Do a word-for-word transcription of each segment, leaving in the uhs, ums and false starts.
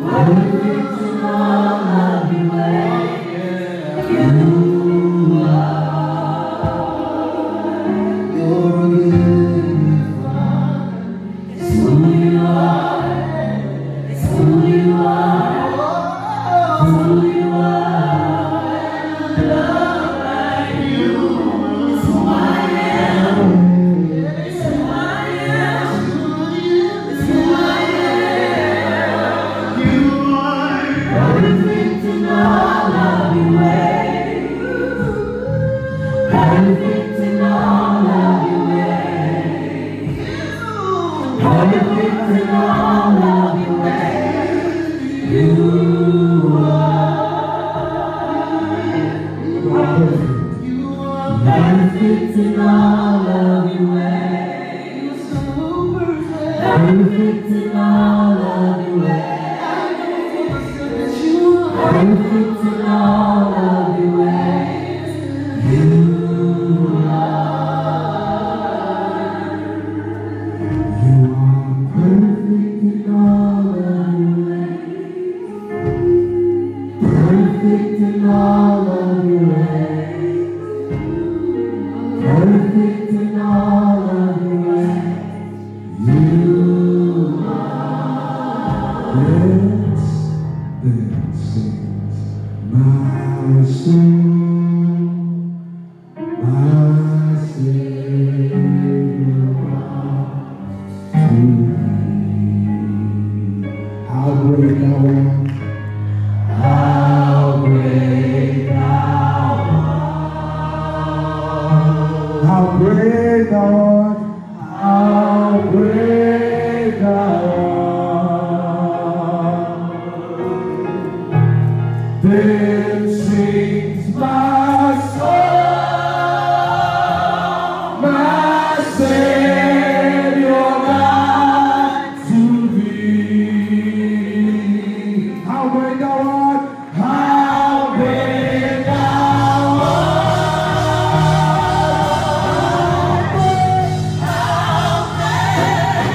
perfect in all of your ways. You are. You're a good Father. It's who you are. It's who you are. It's who you are. Love like you. It's who I am. It's who I am. It's who I am. You are perfect in all of your ways. Perfect in all of your ways. Perfect in all of your ways. You perfect in all of your ways. Perfect in all of your ways. Perfect in all of your ways. You are. You are perfect in all of your ways. Perfect in all of your ways. Perfect in all of your ways. You are. Yes, then sings my soul, my Savior to thee. How great thou art. How great thou art. How great thou art. How great thou art. Then sings my soul, my Savior God to thee. How great thou art. How great thou art. How great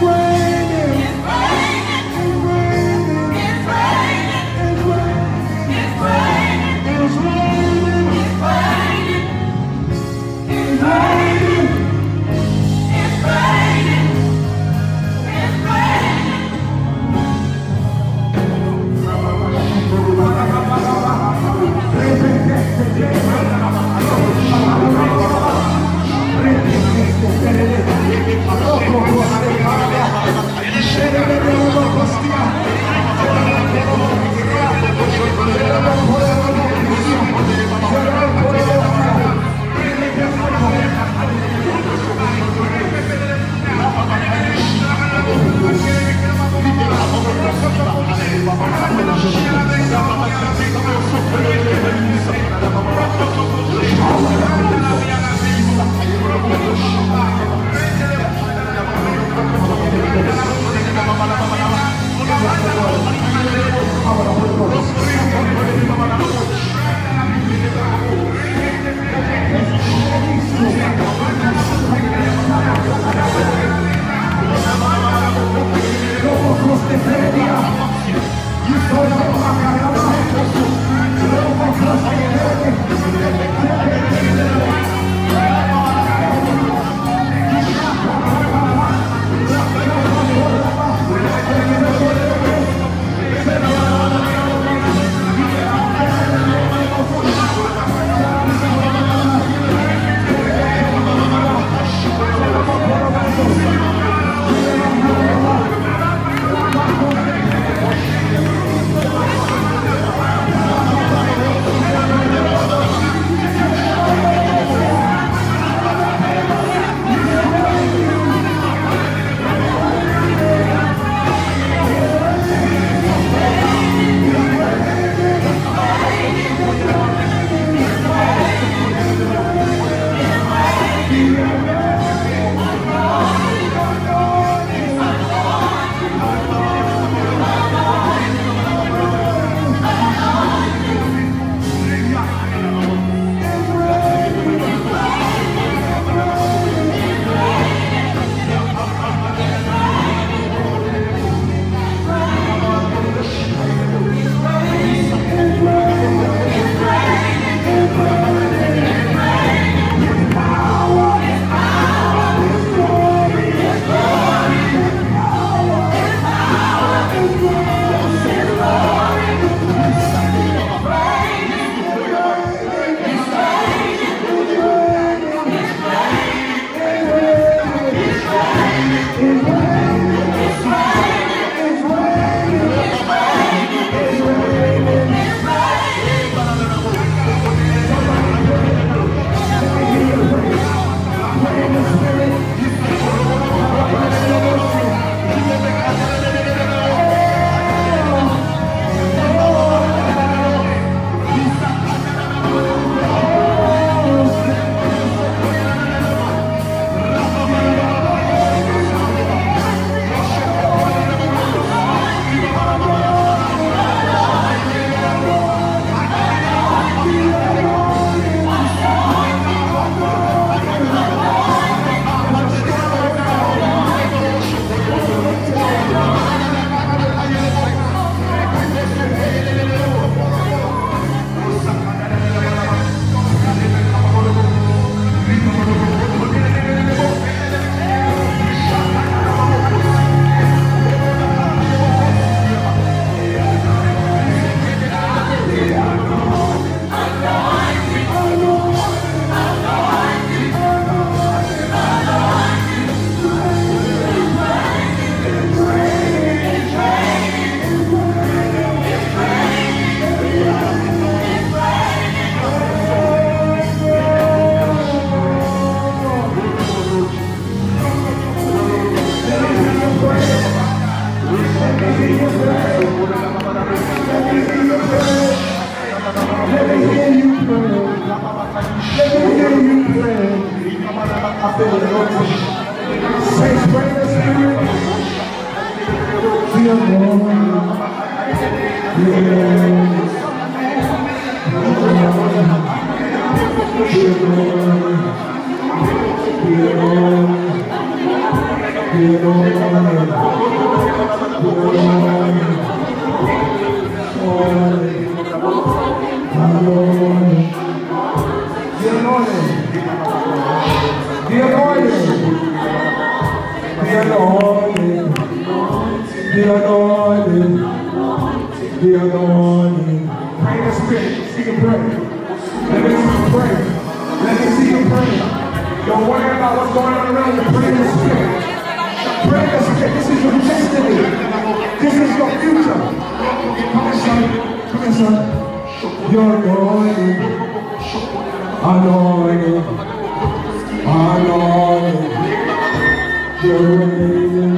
Pray in the Spirit. The anointing. The anointing. The anointing. Pray in the Spirit. See you pray. Let me see you pray. Let me see you pray. Don't worry about what's going on around you. Pray in the Spirit. Pray in the Spirit. This is your destiny. This is your future. Come on, son. Come on, son. Your anointing. Anointing. Anointing. Your anointing.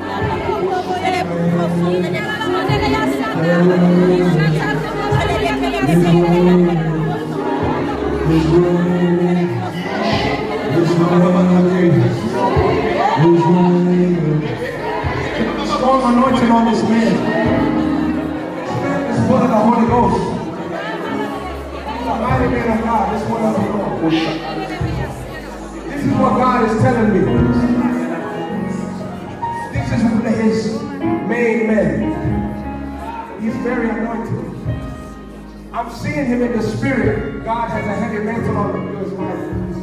Strong anointing on this man. This man is full of the Holy Ghost. He's a mighty man of God. This one of the Lord. This is what God is telling me. This is his main man. He's very anointed. I'm seeing him in the Spirit. God has a heavy mantle on him. You're his wife.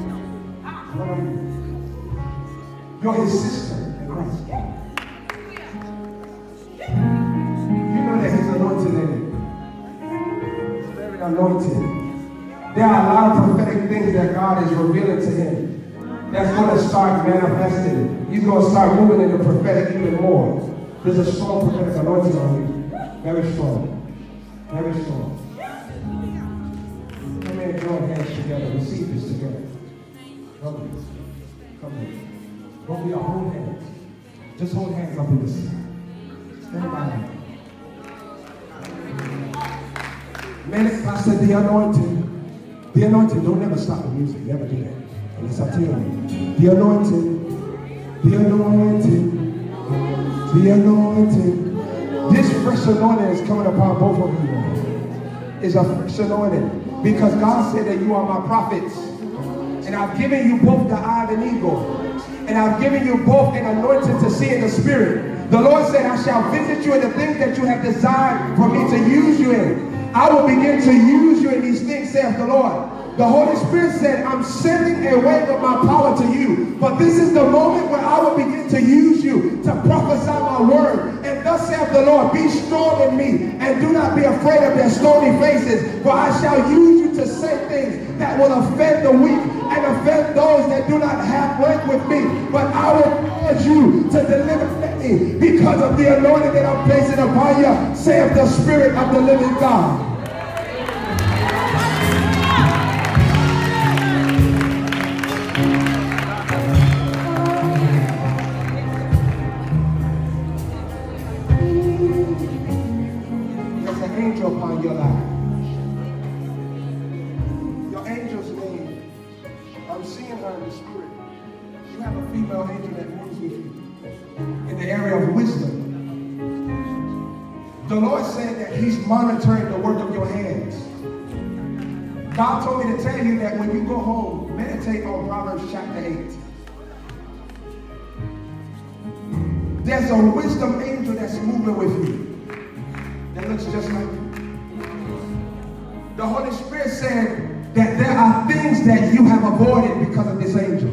You're his sister in Christ. You know that he's anointed in it. He's very anointed. There are a lot of prophetic things that God is revealing to him that's going to start manifesting. He's going to start moving in the prophetic even more. There's a strong prophetic anointing on you. Very strong. Very strong. Come in and join hands together. Receive this together. Come here. Come here. Don't be a hold hands. Just hold hands up in the sky. Stand by me. Man, I said the anointing. The anointing. Don't never stop the music. Never do that. Unless I tell you. The anointing. The anointing. The anointing. This fresh anointing is coming upon both of you. It's a fresh anointing. Because God said that you are my prophets. And I've given you both the eye of an eagle. And I've given you both an anointing to see in the Spirit. The Lord said, I shall visit you in the things that you have desired for me to use you in. I will begin to use you in these things, saith the Lord. The Holy Spirit said, I'm sending a wave of my power to you. But this is the moment where I will begin to use you to prophesy my word. And thus saith the Lord, be strong in me and do not be afraid of their stony faces. For I shall use you to say things that will offend the weak and offend those that do not have rank with me. But I will cause you to deliver me because of the anointing that I'm placing upon you, saith the Spirit of the living God. Upon your life. Your angel's name, I'm seeing her in the Spirit. You have a female angel that moves with you in the area of wisdom. The Lord said that he's monitoring the work of your hands. God told me to tell you that when you go home, meditate on Proverbs chapter eight. There's a wisdom angel that's moving with you that looks just like you. The Holy Spirit said that there are things that you have avoided because of this angel.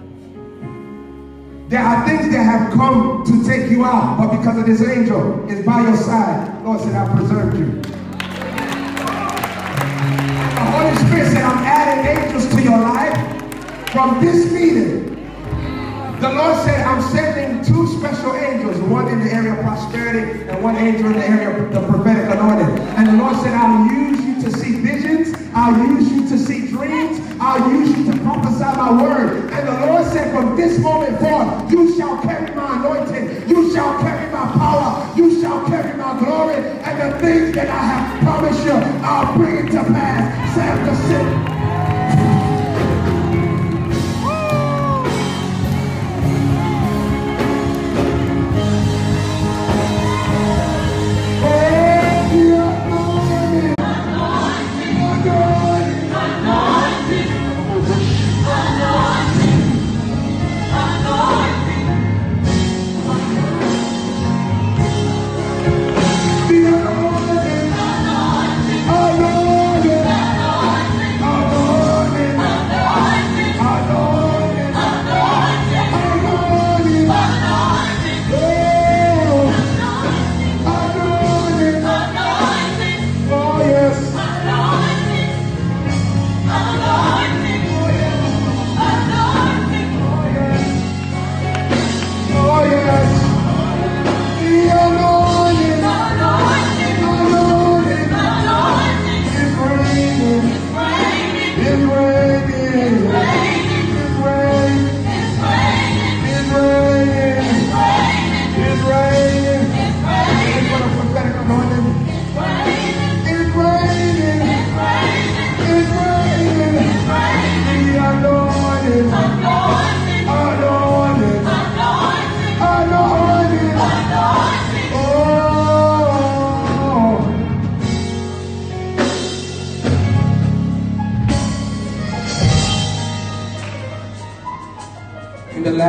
There are things that have come to take you out, but because of this angel is by your side, Lord said, I preserved you. The Holy Spirit said, I'm adding angels to your life from this meeting. The Lord said, I'm sending two special angels, one in the area of prosperity and one angel in the area of the prophetic anointing. And the Lord said, I'll use you to see visions. I'll use you to see dreams. I'll use you to prophesy my word. And the Lord said, from this moment forth, you shall carry my anointing. You shall carry my power. You shall carry my glory. And the things that I have promised you, I'll bring it to pass. Saith the city.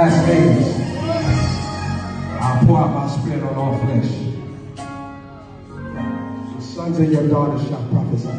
last days, I'll pour out my spirit on all flesh. Your sons and your daughters shall prophesy.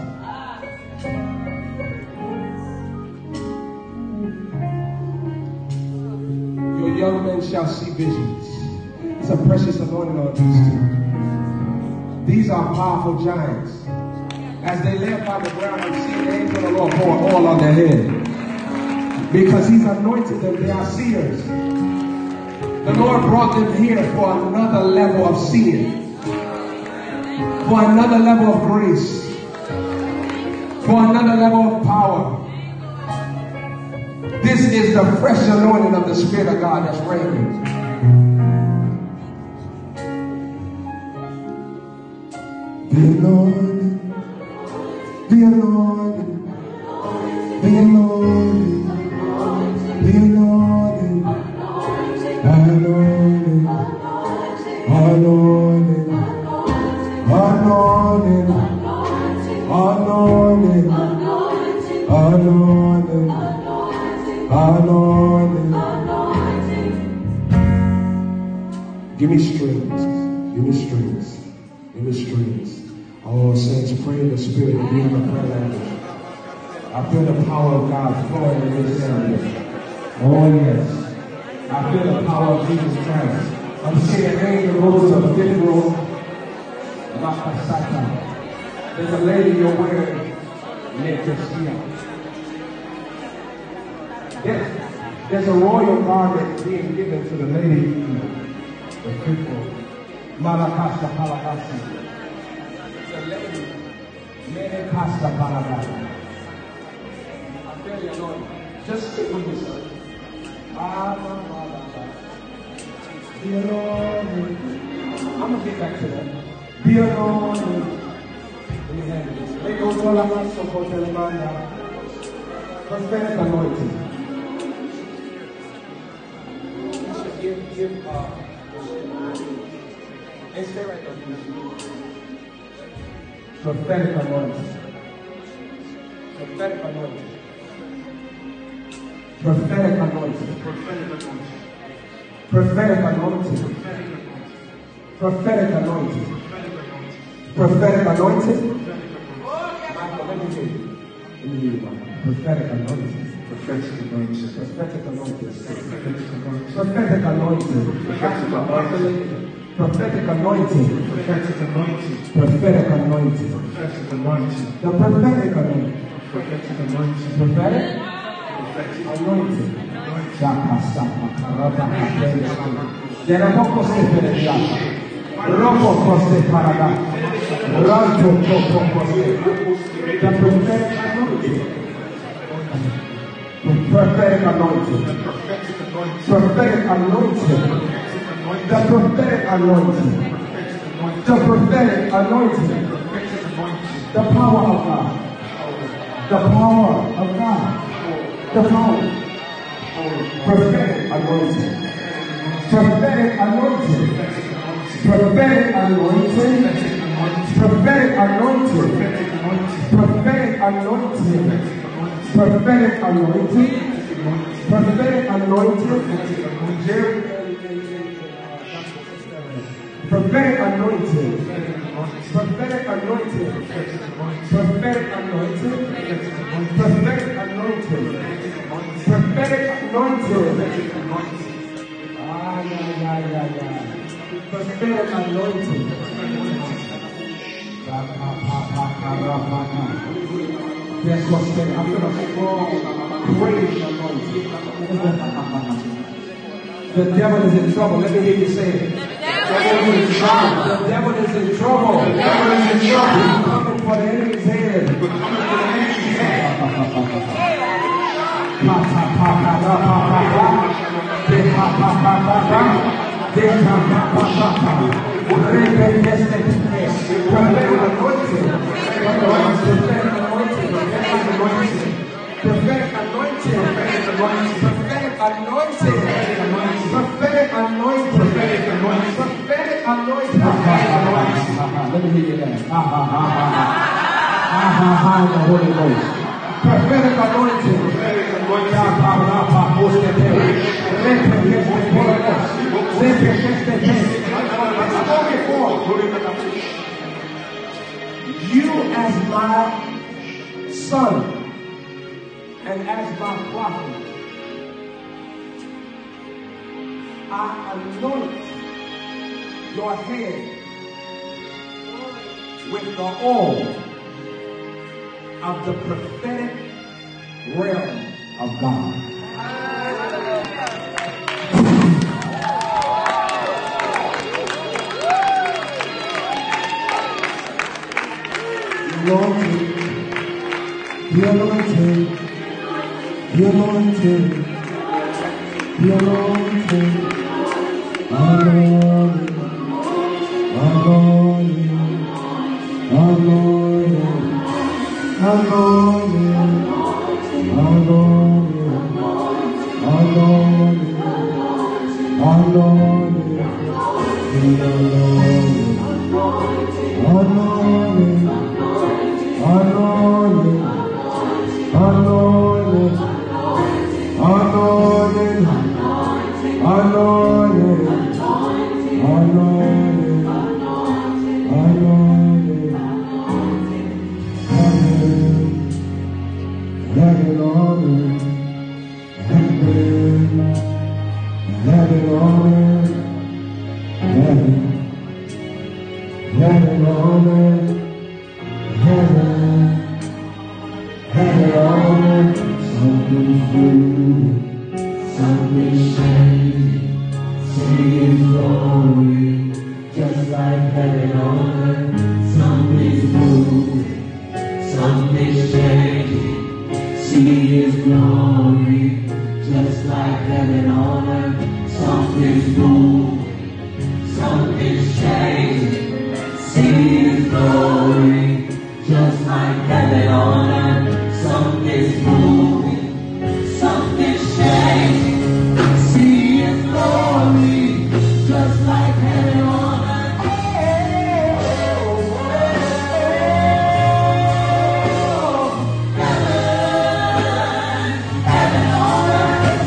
Your young men shall see visions. It's a precious anointing on these two. These are powerful giants. As they lay upon the ground and see the angel of the Lord pour oil on their head. Because he's anointed them, they are seers. The Lord brought them here for another level of seeing. For another level of grace. For another level of power. This is the fresh anointing of the Spirit of God that's reigning. The anointing, the anointing, the anointing, the anointing, anointing, anointing, anointing, anointing, anointing, anointing. Give me strings, give me strings, give me strings. Oh, saints, pray in the Spirit and be in the prayer language. I feel the power of God flowing in this area. Oh, yes. I feel the power of Jesus Christ. I'm seeing an angel go to the fifth row. There's a lady you're wearing. There's, there's a royal garment being given to the lady. The fifth row. Malakasha Palakasi. The lady, Mene Casta Paragata. I feel the anointing. Just sit with me, son. Ah, the anointing. I'm going to get back to that. The anointing. Let me handle this. Let go to the house of Hotel Manda. Prophetic anointing. You should give, give, uh, and stay right there. Prophetic anointing. Prophetic anointing. Prophetic anointing. Prophetic anointing. Prophetic anointing. Prophetic anointing. Michael, let me hear you. Let me hear you, Michael. Prophetic anointing. Prophetic anointing. Prophetic anointing. Prophetic anointing. Prophetic anointing. Prophetic anointing. Prophetic anointing. Prophetic anointing. Prophetic anointing. The prophetic anointing. Prophetic anointing. Prophetic anointing. Shaka Sapa Karaba Kapela. There are poco se perediata. Robo Coste Parada. Ranto Poco Coste. The prophetic anointing. The prophetic anointing. Prophetic anointing. The prophetic anointing. The prophetic anointing. The power of God. The power of God. The power. Prophetic anointing. Prophetic anointing. Prophetic anointing. Prophetic anointing. Prophetic anointing. Prophetic anointing. Prophetic anointing. Prophetic anointing. Prophetic anointing. Prophetic anointing. Prophetic anointing. Prophetic anointing. Ah, yeah, yeah, yeah, yeah. Prophetic anointing. That's what's saying. I feel a strong, praise anointing. The devil is in trouble. Let me hear you say it. The devil is in trouble. The devil is in trouble. The devil is in trouble. He's coming for the enemy's head. He's coming for the enemy's head. Prophetic anointing. Prophetic anointing. Prophetic anointing. Prophetic anointing. Prophetic anointing. Let me hear you that. Ha ha ha ha ha. Ha ha ha in the Holy Ghost. Prophetic anointing. Prophetic anointing. You as my son and as my prophet, I anoint your head with the oil of the prophetic realm of God. The anointing, the anointing, the anointing, anointing, anointing, anointing, anointing, anointing, anointing, anointing, anointing, anointed, anointed, anointed, anointed, anointed, heaven, heaven on earth, heaven, heaven on earth, heaven, heaven on earth, heaven. Heaven on earth, something's moving, something's changing, see His glory, just like heaven on earth. Something's moving, something's changing, see His glory, just like heaven on earth. Something's moving, something's changing, see His glory, just like heaven on earth. Something's moving, something's changing, see His glory, just like heaven on earth. Heaven, heaven on earth.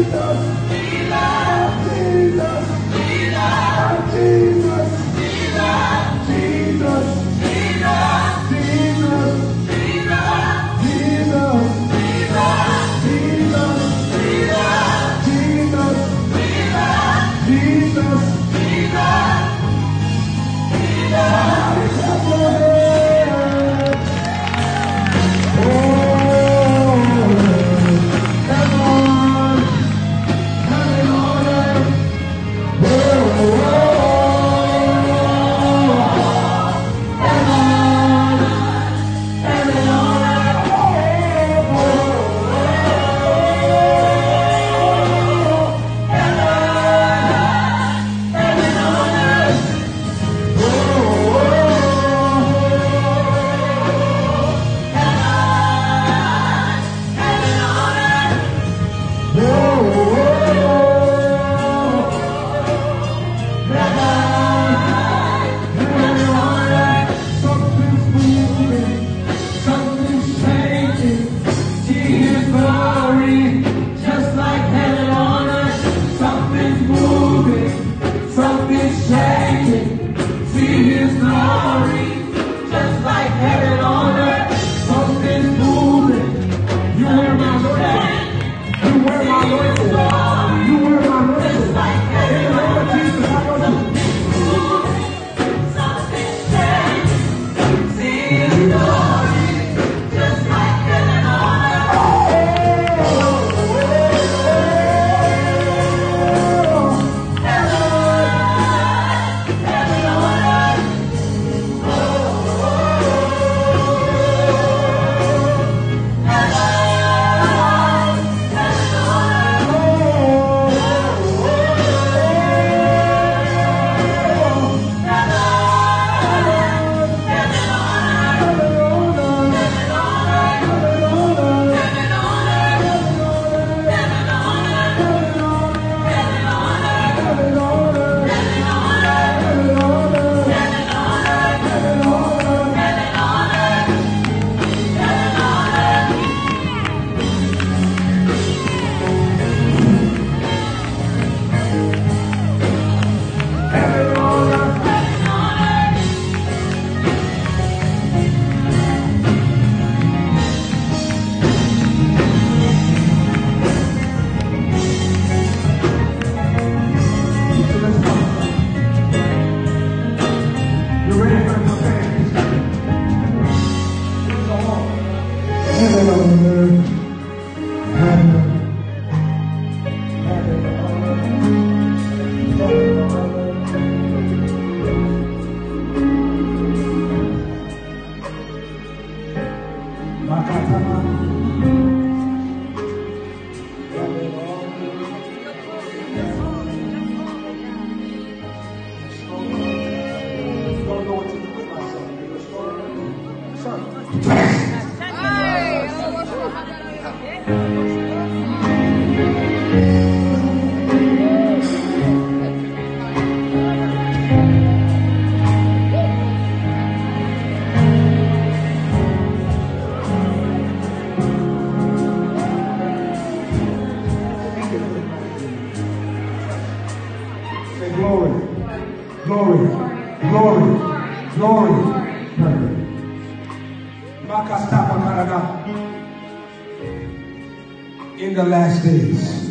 In the last days,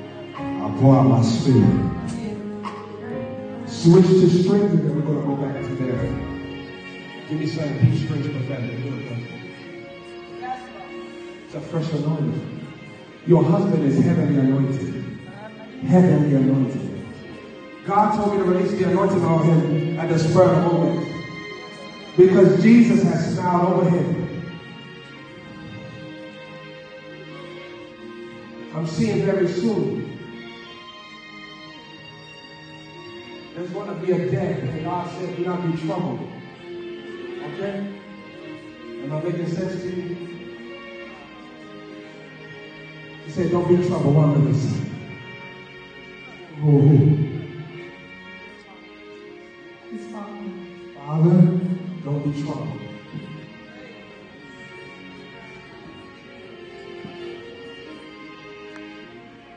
I'll pour out my spirit. Switch to strength, and then we're going to go back to there. Give me some peace, strength, prophetic. It's a fresh anointing. Your husband is heavily anointed. Heavily anointed. God told me to release the anointing on him at the spur of the moment, because Jesus has smiled over him. I'm seeing very soon there's going to be a day that God said, do not be troubled. Okay? Am I making sense to you? He said, don't be troubled. One of this. Oh. Father, don't be troubled.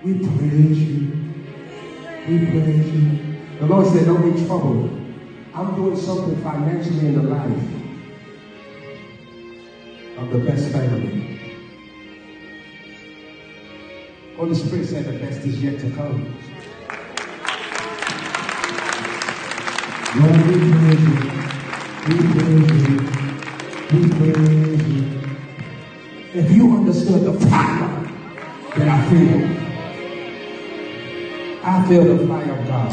We praise you. We praise you. The Lord said, don't be troubled. I'm doing something financially in the life of the best family. Holy Spirit said the best is yet to come. Lord, we praise you. We praise you. We praise you. If you understood the power that I feel, I feel the fire of God.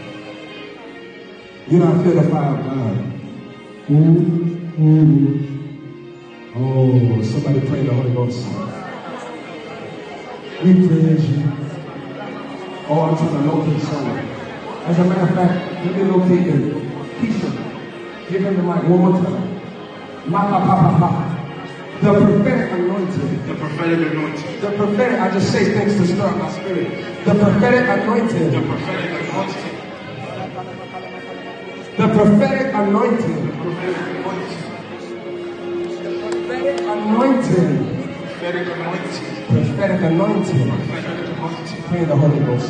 You know, I feel the fire of God. Ooh, ooh. Oh, somebody pray the Holy Ghost. We praise you. Oh, I'm trying to locate someone. As a matter of fact, let me locate him. Keisha, give him the mic one more time. Maka papa papa. The prophetic anointing. The prophetic anointing. The prophetic, I just say things to stir up my spirit. The prophetic anointing. The prophetic anointing. The prophetic anointing. The prophetic anointing. The prophetic anointing. Prophetic anointing. Prophetic anointing. Prophetic anointing. Pray the Holy Ghost.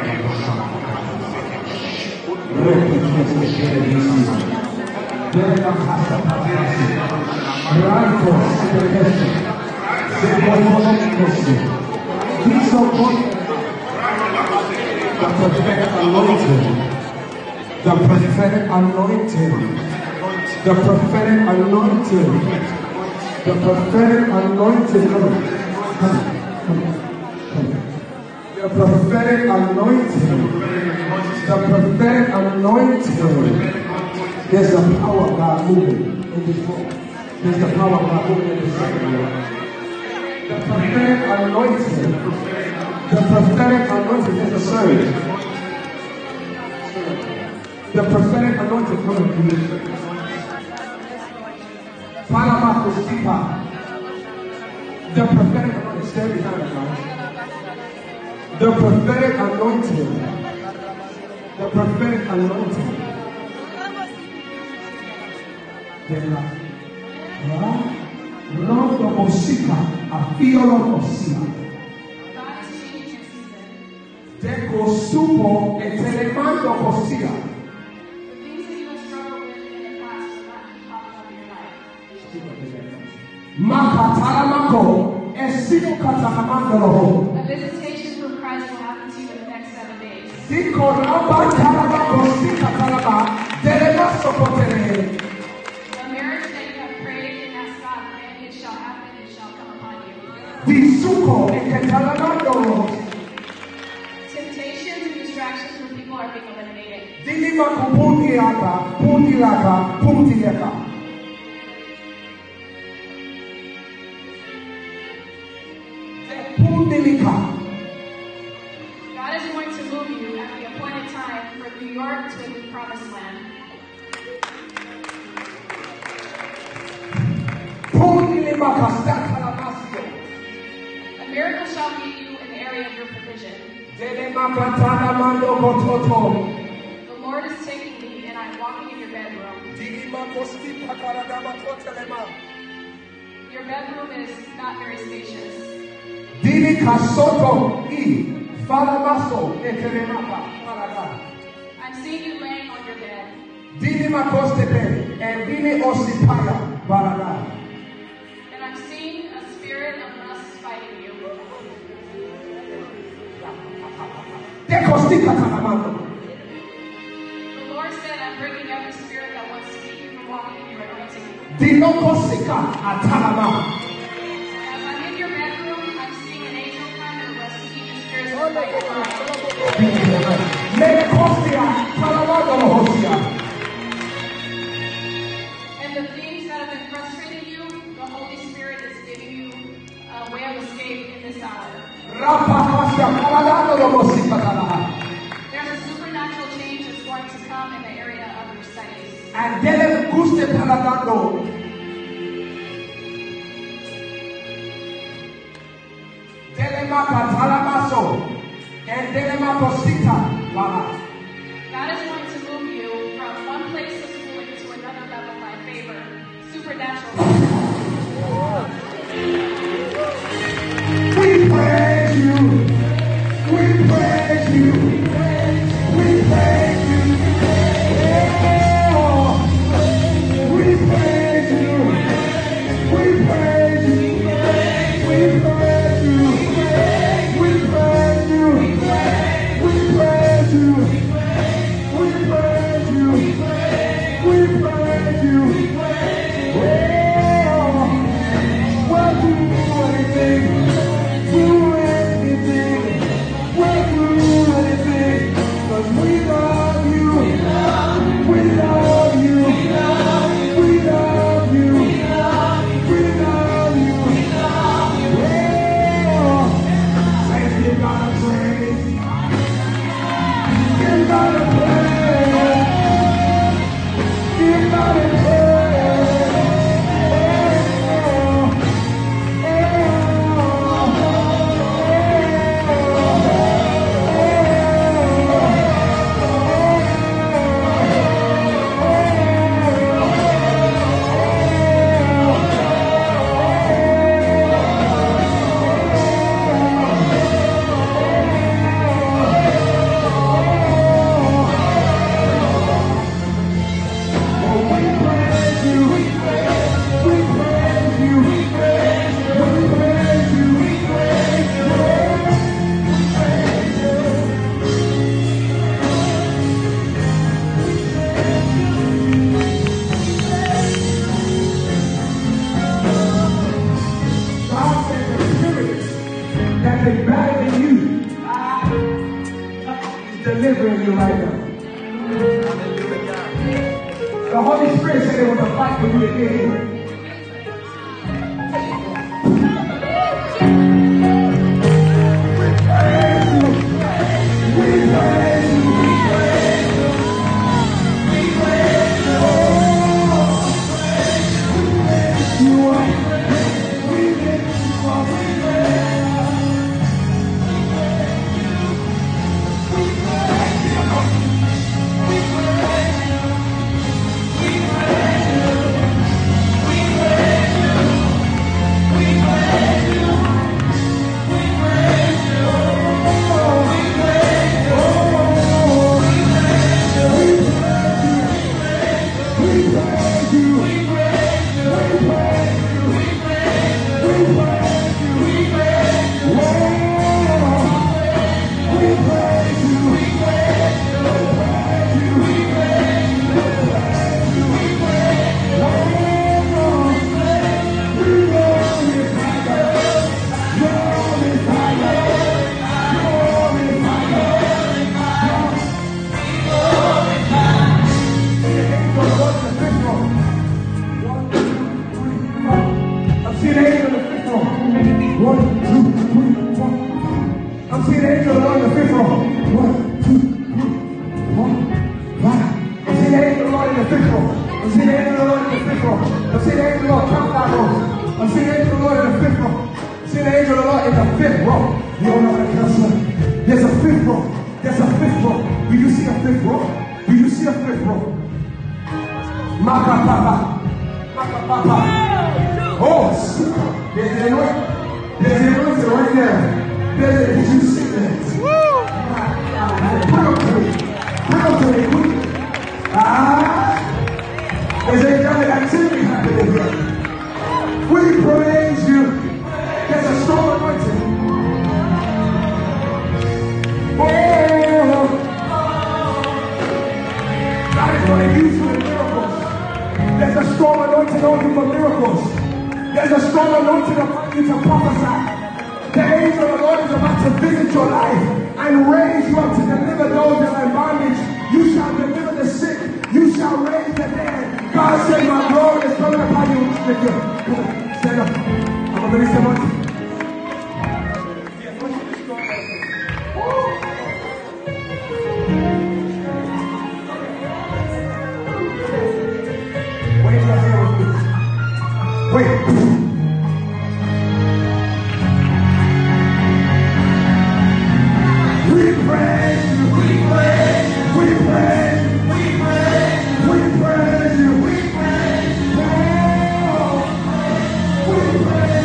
The prophetic anointing. The prophetic anointing. The prophetic anointing. The prophetic anointing. Come on. Come on. Come on. Come on. The prophetic anointing. The prophetic anointing. There's the power of God moving in this room. There's the power of God moving in this room. The prophetic anointing. The prophetic anointing is the surge. The prophetic anointing coming to you. Panama Costipa. The prophetic anointing. Stand behind it, guys. The prophetic anointing. The prophetic anointing. Lord of Osika, a feel of Osika. Deco supo e telemando Osika. Makataramako, esino kataramando. A visitation from Christ will happen to you in the next seven days. Diko ramba taramako sika tarama, telemaso potere. A marriage that you have prayed and asked God, and it shall happen, it shall come upon you. Disuko e kataramando. Temptations and distractions from people are being eliminated. Dilima kupundi yaka, pundi yaka, pundi yaka. God is going to move you at the appointed time from New York to a new promised land. A miracle shall meet you in the area of your provision. The Lord is taking me, and I am walking in your bedroom. Your bedroom is not very spacious. Dini kasoto I falamaso etelemaka parada. I'm seeing you laying on your bed. Dini makostepe and dini osipaya parada. And I'm seeing a spirit of lust fighting you. Dekostika talamando. The Lord said, I'm bringing every spirit that wants to keep you from walking in your anointing. Dino kosika atalama. As I'm in your bedroom, I'm seeing an angel come and arresting you in spirits of fight your mind. And the things that have been frustrating you, the Holy Spirit is giving you a way of escape in this hour. There's a supernatural change that's going to come in the area of your studies. And then guste paradando. Delemaka talamaso and delemakosita wala. God is going to move you from one place of schooling to another level by favor. Supernatural. We praise you. We delivering you right now. The Holy Spirit said it was a fight for you to get here.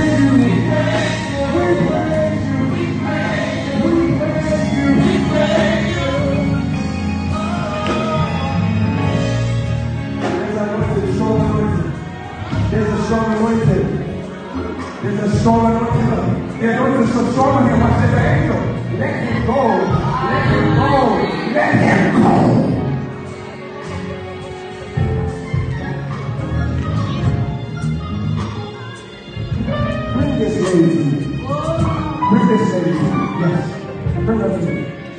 We praise somebody said, the angel, let him go, let him go, let him go. Bring this lady to me. Bring this lady to me. Yes. Bring her to me.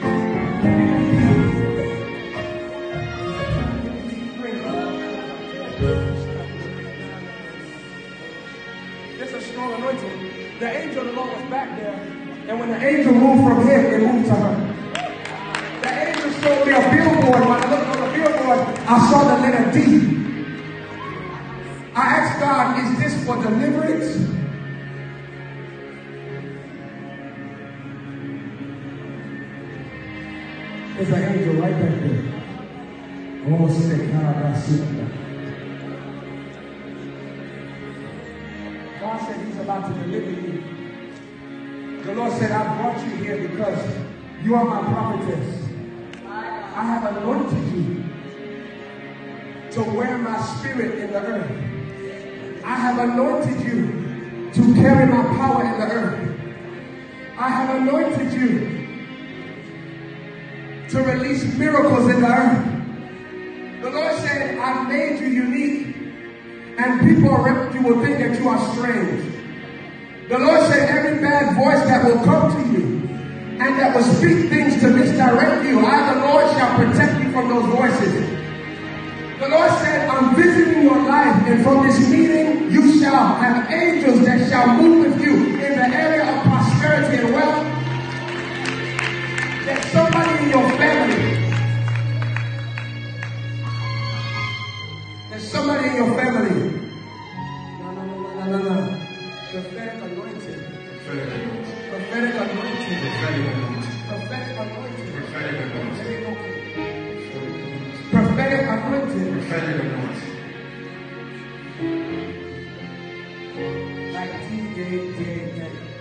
There's a strong anointing. The angel of the Lord was back there, and when the angel moved from him, it moved to her. The angel showed me a billboard. When I looked on the billboard, I saw the letter D. I asked God, is this for deliverance? There's an angel right back there. Oh, say, God, I see that. God said he's about to deliver you. The Lord said, I brought you here because you are my prophetess. I have anointed you to wear my spirit in the earth. I have anointed you to carry my power in the earth. I have anointed you to release miracles in the earth. The Lord said, I've made you unique, and people around you will think that you are strange. The Lord said, every bad voice that will come to you and that will speak things to misdirect you, I, the Lord, shall protect you from those voices. The Lord said, I'm visiting your life, and from this meeting, you shall have angels that shall move with you in the area of prosperity and wealth. There's somebody in your family. There's somebody in your family. No, no, no, no, no, no. Prophetic anointing. Prophetic anointing. Prophetic anointing. Prophetic anointing. Prophetic anointing. Prophetic anointing. Prophetic anointing. Prophetic anointing. Like D, D, D, D.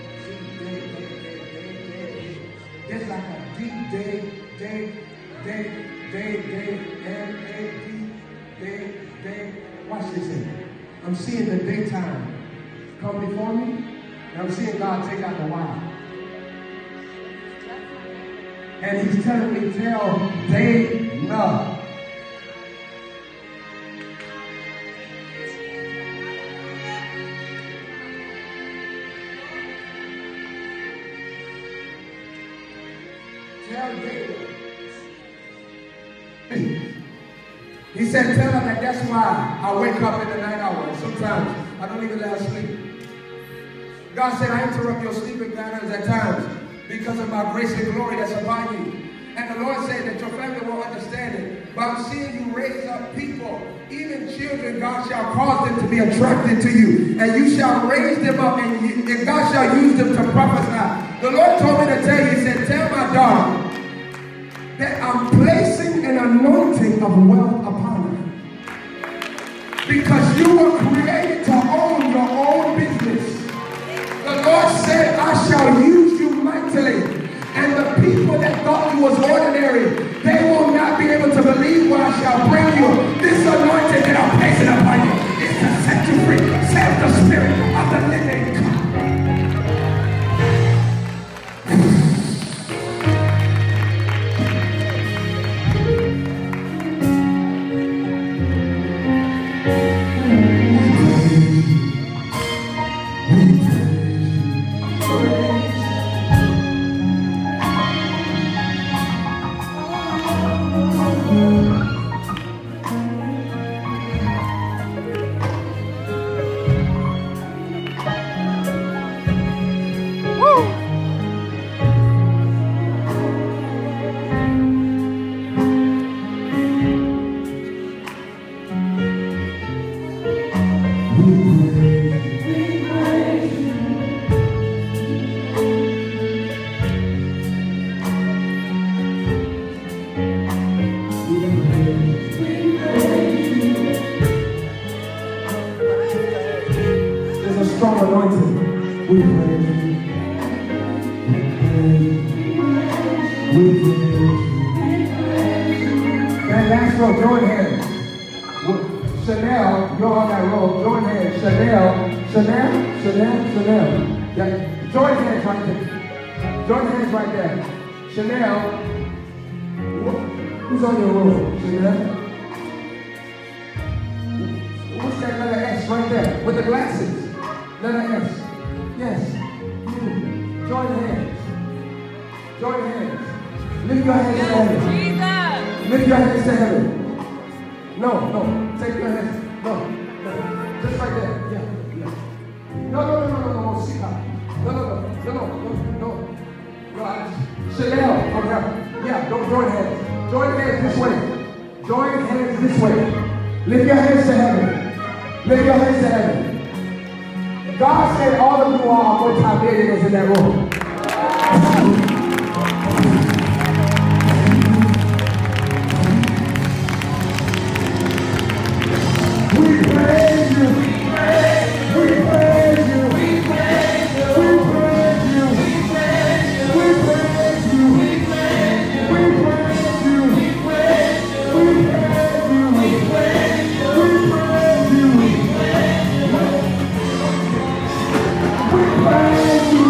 There's like a deep day, day, day, day, day, day, day, day, day. Watch this here. I'm seeing the daytime come before me, and I'm seeing God take out the wire. And he's telling me, tell day no. Tell David. He said, tell her that that's why I wake up in the night hour. And sometimes I don't even let her sleep. God said, I interrupt your sleeping patterns at times because of my grace and glory that's upon you. And the Lord said that your family won't understand it. But I'm seeing you raise up people, even children. God shall cause them to be attracted to you. And you shall raise them up, and, you, and God shall use them to prophesy. The Lord told me to tell you, he said, tell my daughter that I'm placing an anointing of wealth upon her. Because you were created to own your own business. The Lord said, I shall use you mightily. And the people that thought you was ordinary, they will not be able to believe what I shall bring you. This anointing that I'm placing upon you is to set you free. Says the Spirit of the living God. Join hands. Chanel, you're on that road. Join hands. Chanel, Chanel, Chanel, Chanel. Yeah. Join hands right there. Join hands right there. Chanel, who's on your roll? Chanel? What's that letter S right there with the glasses? Letter S. Yes. You. Join hands. Join hands. Lift your hands to heaven. Jesus. Lift your hands to heaven. No, no. Take your hands. No, no. Just right there. Yeah, yeah. No, no, no, no, no, no. See how? No, no, no, no, no, no, no. No, I, Chanel, okay. Yeah, don't join hands. Join hands this way. Join hands this way. Lift your hands to heaven. Lift your hands to heaven. God said all of you are multi-millionaires in that room. We praise you. We praise you. We praise you. We praise you. We praise you. We praise you. We praise you. We praise you. We praise you. We praise you. We praise you. We praise you. We praise you. We praise you.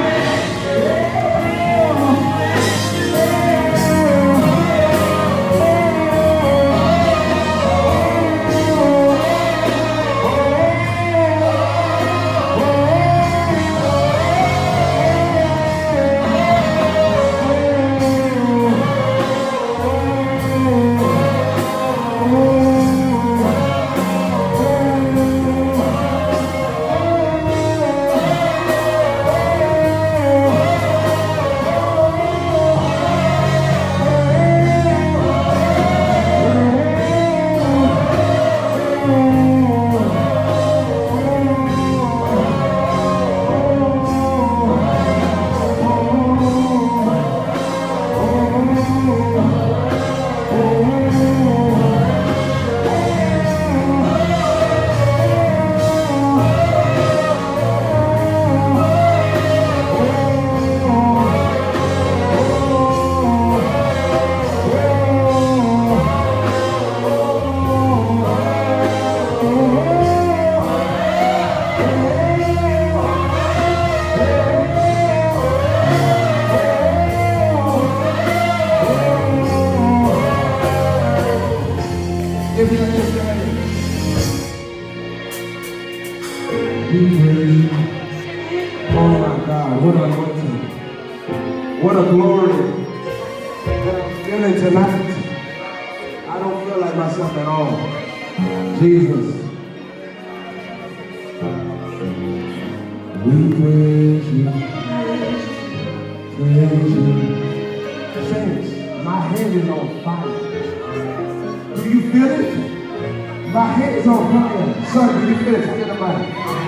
What a glory that I'm feeling tonight. I don't feel like myself at all. Jesus. We praise you. Praise you. Saints, my head is on fire. Do you feel it? My head is on fire. Son, do you feel it? Tell everybody.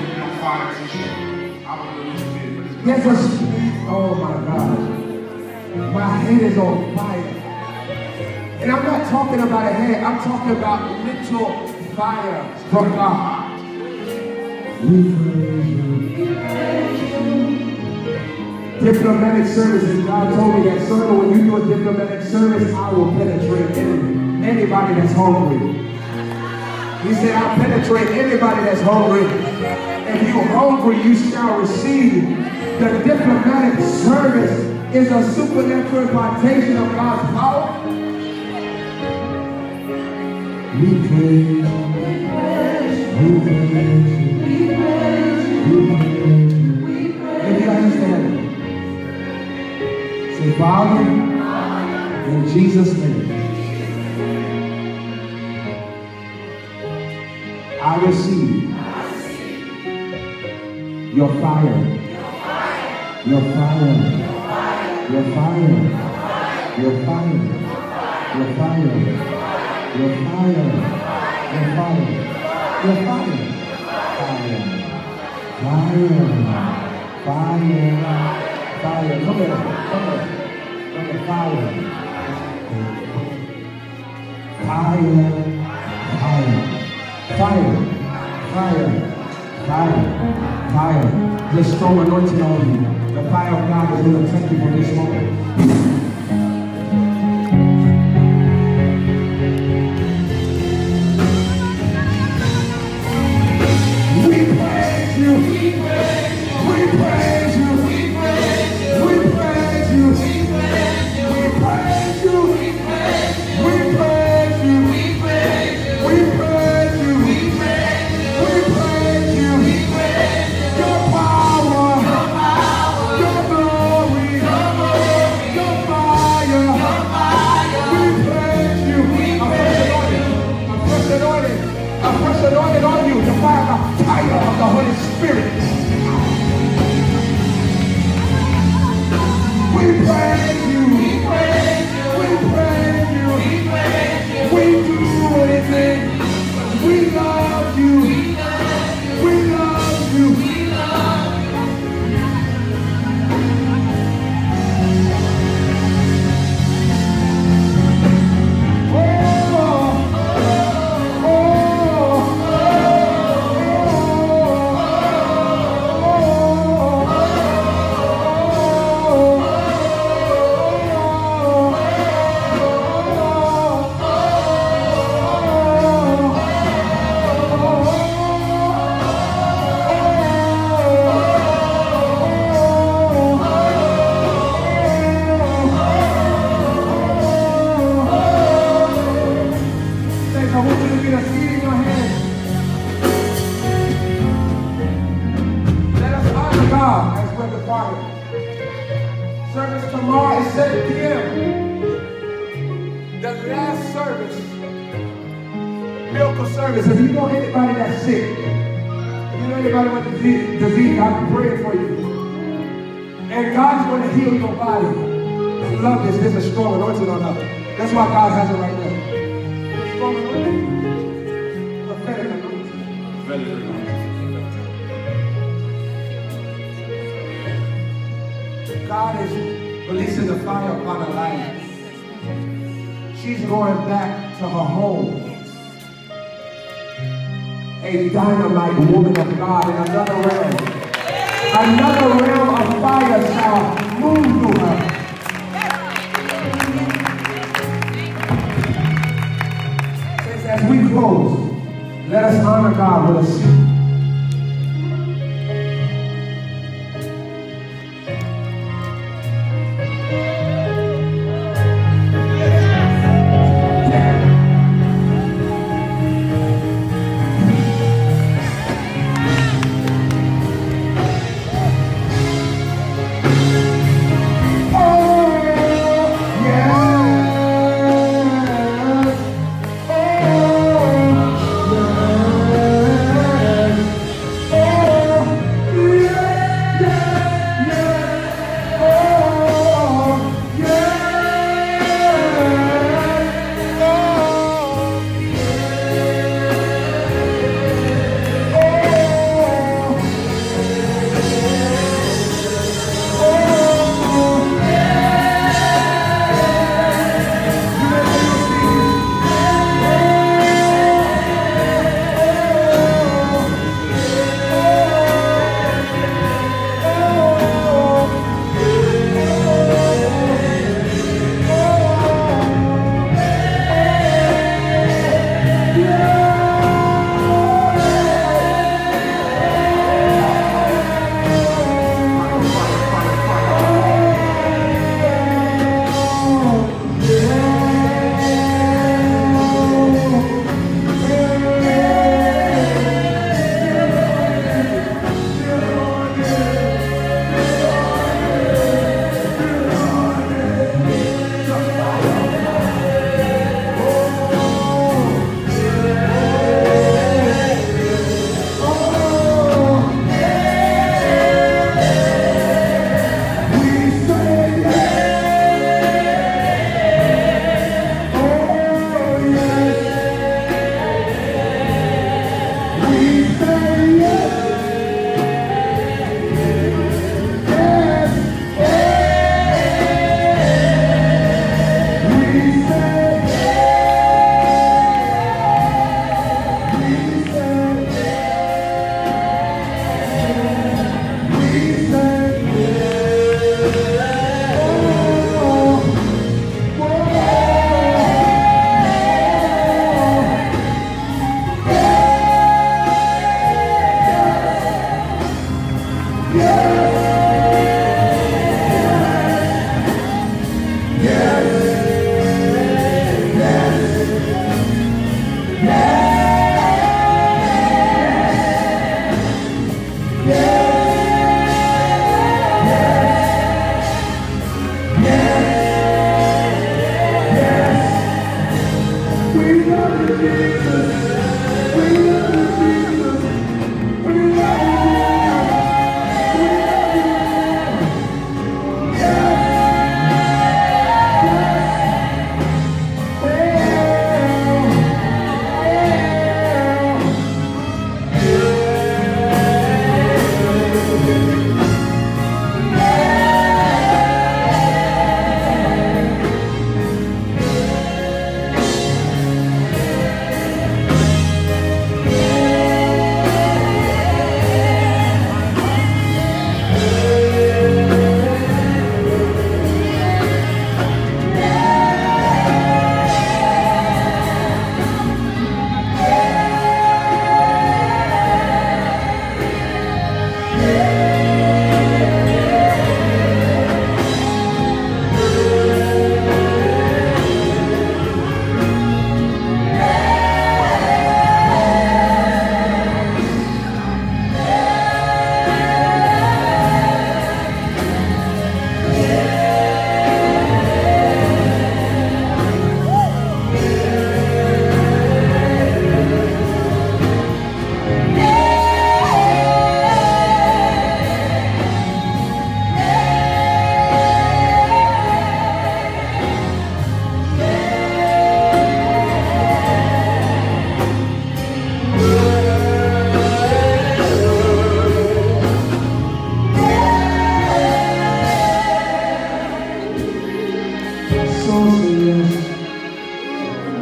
Yes, yes. Oh my God. My head is on fire. And I'm not talking about a head, I'm talking about literal fire from God. We praise you. Diplomatic services, God told me that, son, when you do a diplomatic service, I will penetrate any, anybody that's hungry. He said, I'll penetrate anybody that's hungry. If you're hungry, you shall receive. The diplomatic service is a supernatural impartation of God's power. We praise you. We praise you. We praise you. We praise you. If you understand it, say, Father, in Jesus' name, I receive your fire. Your fire, your fire, your fire, your fire, your fire, your fire, your fire, fire, fire, fire, fire. Come here, come here, come here, fire, fire, fire, fire, fire, fire. There's strong anointing on you. The fire of God is going to touch you for this moment. We praise you. We praise you. We praise you. We praise you. We praise you. The last service, miracle service. If you know anybody that's sick, if you know anybody with disease, disease, I'll be praying for you. And God's going to heal your body. I love this. There's a strong anointing on her. That's why God has it right there. Strong anointing. Prophetic anointing. Prophetic anointing. God is releasing the fire upon her life. She's going back to her home. A dynamite woman of God in another realm. Another realm of fire shall move through her. Says, as we close, let us honor God with a seat. Yeah.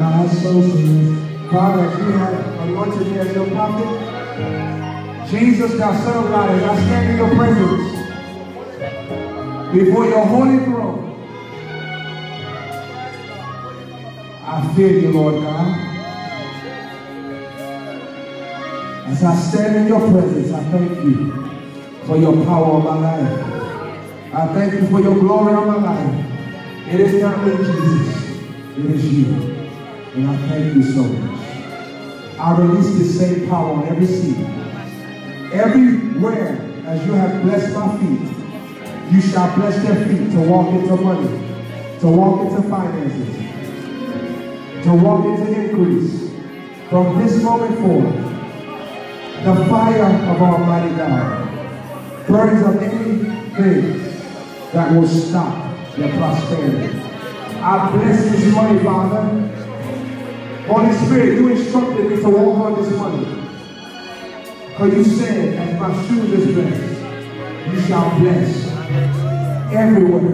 My soul sings. Father, as you have anointed me as your prophet, Jesus, thou Son of God, as I stand in your presence, before your holy throne, I fear you, Lord God. As I stand in your presence, I thank you for your power on my life. I thank you for your glory on my life. It is not me, Jesus. It is you. And I thank you so much. I release the same power on every seat. Everywhere, as you have blessed my feet, you shall bless their feet to walk into money, to walk into finances, to walk into increase. From this moment forward, the fire of Almighty God burns up anything that will stop your prosperity. I bless this money, Father. Holy Spirit, you instructed me to walk on this money. Because you said, as my shoes is blessed, you shall bless everywhere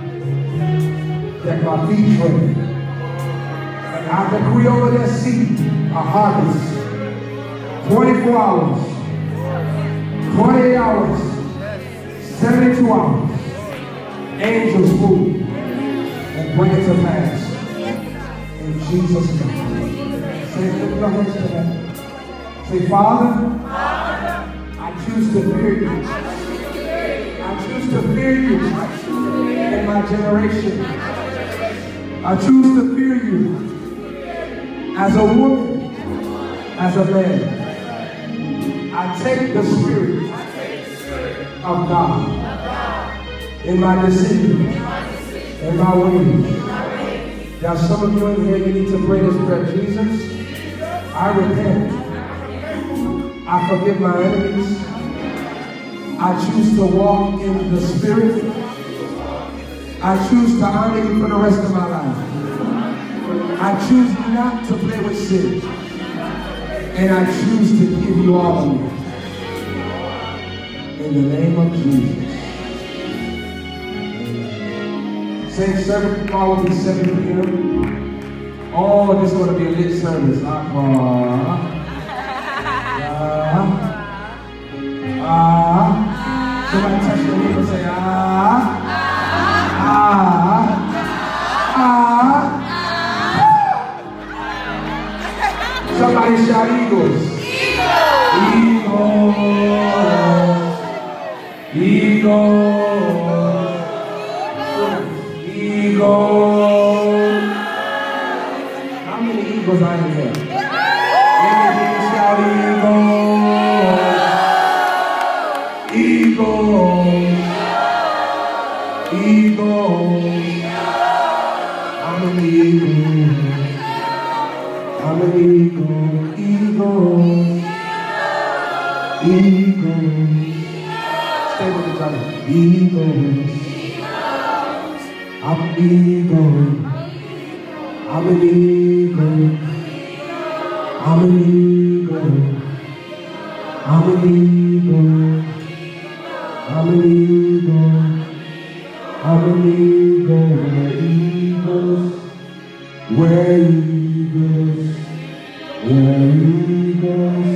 that my feet tread. And I decree over their seed a harvest. twenty-four hours, twenty-eight hours, seventy-two hours. Angels move and bring it to pass. In Jesus' name. Say, lift your hands to that. Say, Father, I choose to fear you. I choose to fear you in my generation. I choose to fear you as a woman, as a man. I take the Spirit of God in my decisions, in my ways. There are some of you in here, you need to pray this prayer. Jesus, I repent. I forgive my enemies. I choose to walk in the Spirit. I choose to honor you for the rest of my life. I choose not to play with sin. And I choose to give you all of me. In the name of Jesus. Saint service tomorrow will be seven p m Oh, this is going to be a lit service. Ah, ah, ah. Somebody touch the neighbor and say, ah, ah, ah. Somebody shout eagles. Eagles. Eagles. Eagles. How many eagles are in here? Let me hear you shout eagles. Eagles. Eagles. How many eagles? How many eagles? Eagles. Eagles. Stay with each other. Eagles. I'm an eagle. I'm an eagle. I'm an eagle. I'm an eagle. I'm an eagle. I'm an eagle. We're eagles. We're eagles. We're eagles.